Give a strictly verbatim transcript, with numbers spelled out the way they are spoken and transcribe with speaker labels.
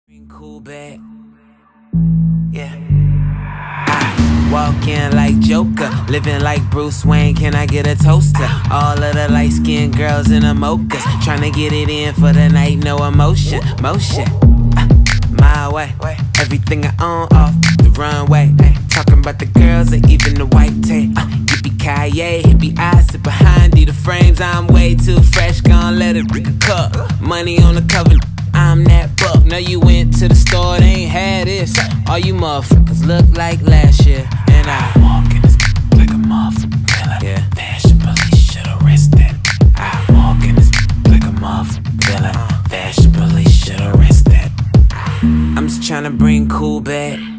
Speaker 1: Bring cool back. Yeah. I walk in like Joker, living like Bruce Wayne. Can I get a toaster? All of the light-skinned girls in the mochas, tryna get it in for the night, no emotion, motion. Uh, my way, everything I own off the runway. Talking about the girls or even the white tape. Uh, Yippee-ki-yay, hippie eyes sit behind the frames. I'm way too fresh, gon' let it rig a cup. Money on the cover, I'm that buck. Know you went to the store, they ain't had this. All you motherfuckers look like last year. And I walk in this like a motherfucker villain. Yeah. Fashion police should arrest that. I walk in this like a motherfucker villain. Fashion police should arrest that. I'm just tryna bring cool back.